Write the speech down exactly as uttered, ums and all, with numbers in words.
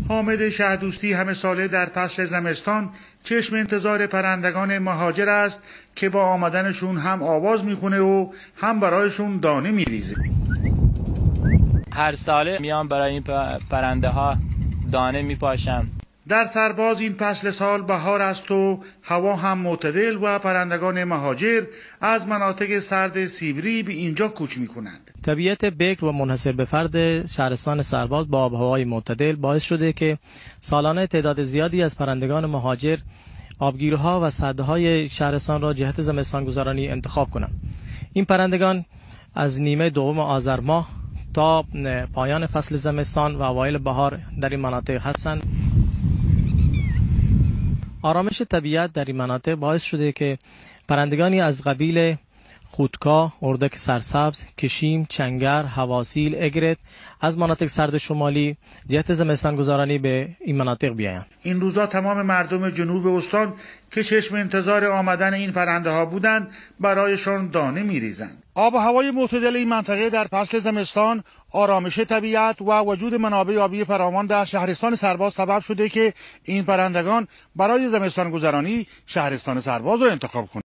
حامد شهدوستی همه ساله در فصل زمستان چشم انتظار پرندگان مهاجر است که با آمدنشون هم آواز میخونه و هم برایشون دانه میریزه. هر ساله میام برای این پرنده ها دانه میپاشم. در سرباز این فصل سال بهار است و هوا هم معتدل و پرندگان مهاجر از مناطق سرد سیبری به اینجا کوچ میکنند. طبیعت بکر و منحصر به فرد شهرستان سرباز با آب‌وهوای معتدل باعث شده که سالانه تعداد زیادی از پرندگان مهاجر آبگیرها و سدهای شهرستان را جهت زمستان گذرانی انتخاب کنند. این پرندگان از نیمه دوم آذر ماه تا پایان فصل زمستان و اوایل بهار در این مناطق هستند. آرامش طبیعت در این مناطق باعث شده که پرندگانی از قبیل خودکا، اردک سرسبز، کشیم، چنگر، حواسیل، اگرت از مناطق سرد شمالی جهت زمستان گذرانی به این مناطق بیایند. این روزا تمام مردم جنوب استان که چشم انتظار آمدن این پرنده ها بودند برایشان دانه میریزند. آب و هوای معتدل این منطقه در فصل زمستان، آرامش طبیعت و وجود منابع آبی فراوان در شهرستان سرباز سبب شده که این پرندگان برای زمستان گذرانی شهرستان سرباز را انتخاب کنند.